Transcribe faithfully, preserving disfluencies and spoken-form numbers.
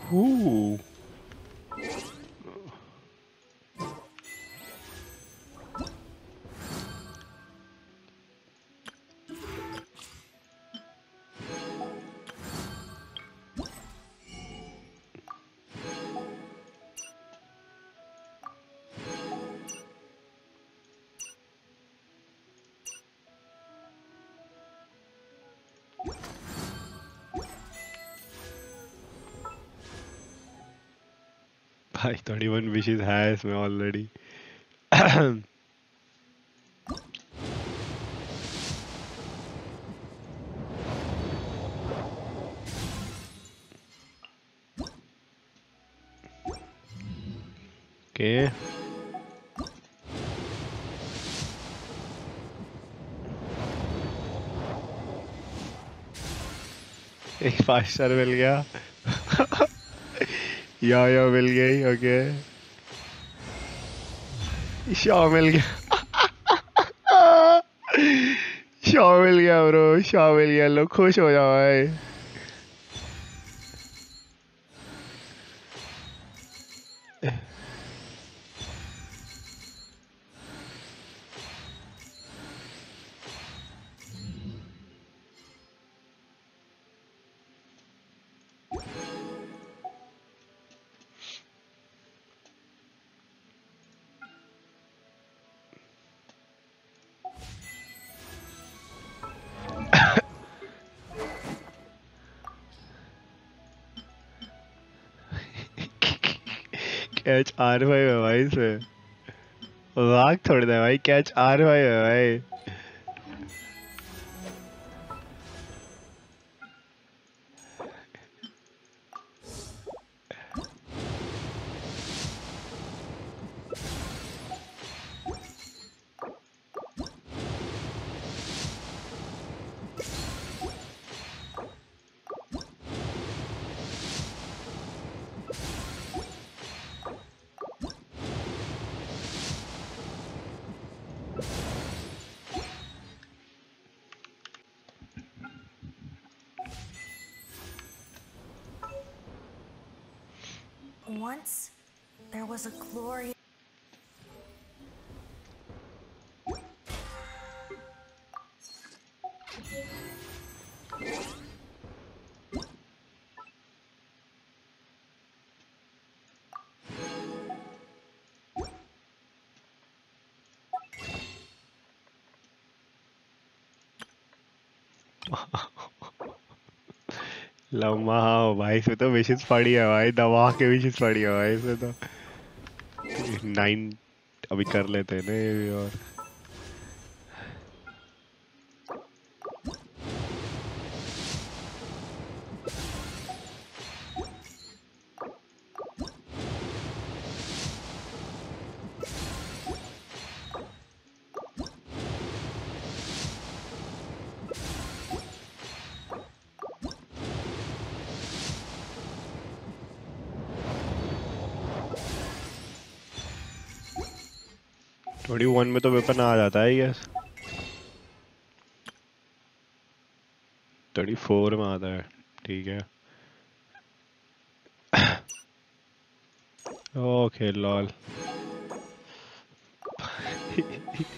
Ooh. भाई thirty-one wishes है इसमें ऑलरेडी. Okay. एक फाइव स्टार मिल गया. या या मिल गई. ओके. शॉ मिल गया. शॉ मिल गया ब्रो. शॉ मिल गया. लोग खुश हो जाओ भाई. कैच आर फाइव है भाई इसमें. मजाक थोड़ी ना है भाई. कैच आर फाइव है भाई. Once there was a glorious लम्हा हाँ भाई. इसमें तो विशेष पड़ी है भाई. दबा के विशेष पड़ी है भाई इसमें तो. नाइन अभी कर लेते हैं ना ये भी. और ट्वेंटी वन में तो वेपन आ जाता है यस. थर्टी फोर में आता है. ठीक है. Okay lol.